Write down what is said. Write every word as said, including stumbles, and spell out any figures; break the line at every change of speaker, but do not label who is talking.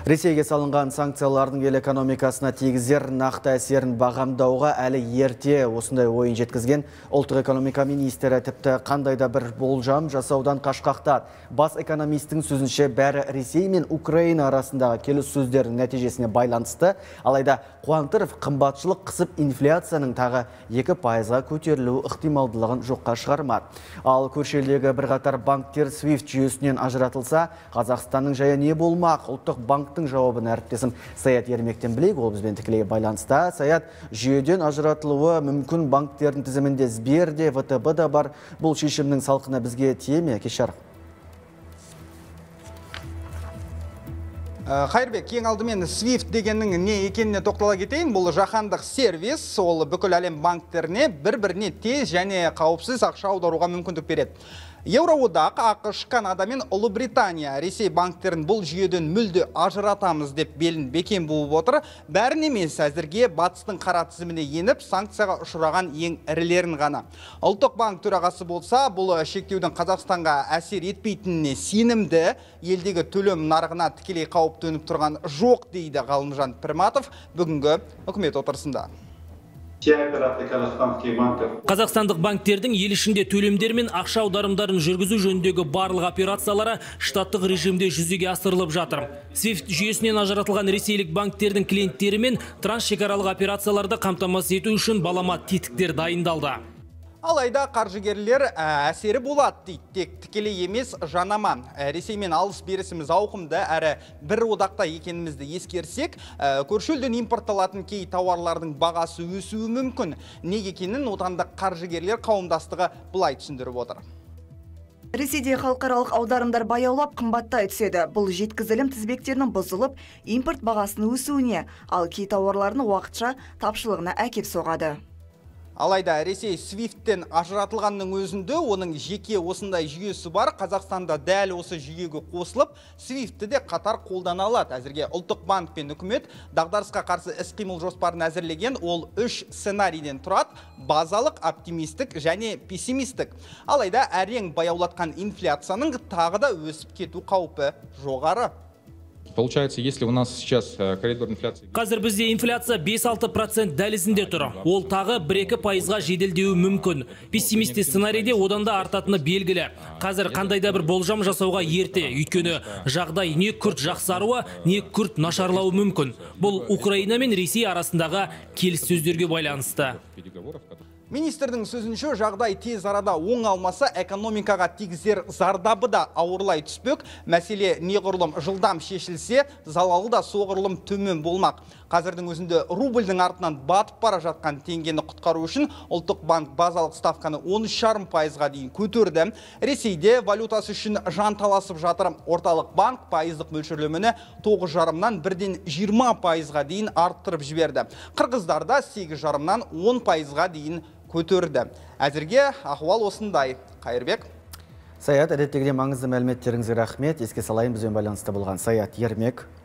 Ресейге салынған санкциялардың ел экономикасына тигізер нақты әсерін бағамдауға әлі ерте, осындай ойын жеткізген ұлттық экономика министрі тіпті қандайда бір болжам жасаудан қашқақтады. Бас экономистің сөзінше бәрі Ресей мен Украина арасындағы келіссөздердің нәтижесіне байланысты, алайда Қуантыров қымбатшылық қысып инфляцияның тағы екі пайызға көтерілуі ықтималдылығын жоққа шығармады. Ал көрші елдегі бірқатар банктер свифт жүйесінен ажыратылса, Қазақстанның жайы не болмақ? Ұлттық банктың жауабын әріптесім Саят Ермектен білейік, ол бізбен тікелей байланыста. Саят, жүйеден ажыратылуы мүмкін банктердің тізімінде Сберде, вэ тэ бэ да бар. Бұл шешімнің салқыны бізге тие ме? Кешар.
Қайырбек, ең алдымен свифт дегеннің не екеніне тоқтала кетейін. Бұл жаһандық сервис, ол бүкіл әлем банктеріне бір-біріне тез және қауіпсіз ақша аударуға мүмкіндік береді. Еуроодақ, ақш, Канада мен Ұлыбритания Ресей банктерін бұл жүйеден мүлде ажыратамыз деп белін бекем буып отыр. Бәрін емес, әзірге батыстың қара тізіміне еніп, санкцияға ұшыраған ең ірілерін ғана. Ұлттық банк төрағасы болса, бұл шектеудің Қазақстанға әсер етпейтініне сенімді, елдегі төлем нарығына тікелей қауіп төніп тұрған жоқ дейді Ғалымжан Пірматов бүгінгі үкімет отырысында.
Қазақстандық банктердің ел ішінде төлемдер мен ақша аударымдарын жүргізу жөніндегі барлық операциялары штаттық режимде жүзеге асырылып жатыр. свифт жүйесінен ажыратылған ресейлік банктердің клиенттері мен трансшекаралық операцияларды қамтамасыз ету үшін балама тетіктер дайындалды.
Алайда қаржыгерлер әсері болады дейді, тек тікелей емес жанама. Ресеймен алыс берісіміз ауқымды әрі бір одақта екенімізді ескерсек, көрші елден импортталатын кей тауарлардың бағасы өсуі мүмкін. Неге екенін отандық қаржыгерлер қауымдастығы былай түсіндіріп отыр.
Ресейде халықаралық аударымдар баяулап қымбаттай түседі. Бұл жеткізілім тізбектерінің бұзылып, импорт бағасының өсуіне, ал кей тауарлардың уақытша тапшылығына әкеп соғады.
Алайда Ресей свифттен ажыратылғанның өзінде оның жеке осындай жүйесі бар. Қазақстанда дәл осы жүйеге қосылып, свифтті де қатар қолдана алады. Әзірге ұлттық банк пен үкімет дағдарысқа қарсы іс-қимыл жоспарын әзірлеген, ол үш сценарийден тұрады: базалық, оптимистік және пессимистік. Алайда әрең баяулатқан инфляцияның тағы да өсіп кету қаупі жоғары.
Получается, если у нас сейчас коридор инфляции...
Қазір бізде инфляция бес-алты процент дәлізінде тұр. Ол тағы бір-екі пайызға жеделдеуі мүмкін. Пессимисті сценарийде одан да артатыны белгілі. Қазір қандайда бір болжам жасауға ерте, өйткені жағдай не күрт жақсаруы, не күрт нашарлауы мүмкін. Бұл Украина мен Ресей арасындағы келіссөздерге байланысты.
Министрдің сөзінше, жағдай тез арада оң алмаса, экономикаға тигізер зардабы да ауырлай түспек. Мәселе неғұрлым жылдам шешілсе, залалы да соғұрлым төмен болмақ. Қазірдің өзінде рубльдің артынан батып бара жатқан теңгені құтқару үшін ұлттық банк базалық ставканы он үш жарым пайызға дейін көтерді. Ресейде валютасы үшін жанталасып жатыр. Орталық банк пайыздық мөлшерлемені тоғыз жарымнан бірден жиырма пайызға дейін арттырып жіберді. Қырғыздарда сегіз жарымнан он пайызға дейін көтерді. Әзірге ахуал осындай. Қайырбек.
Саят, әдеттегіден маңызды мәліметтеріңізге рахмет. Еске салайын, бізбен байланысты болған Саят Ермек.